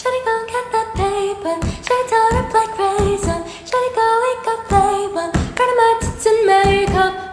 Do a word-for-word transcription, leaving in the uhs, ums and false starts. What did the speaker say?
Shawty go get that paper. Shawty tell her black raisin. Shawty go wake up late one. Grab my tits and makeup.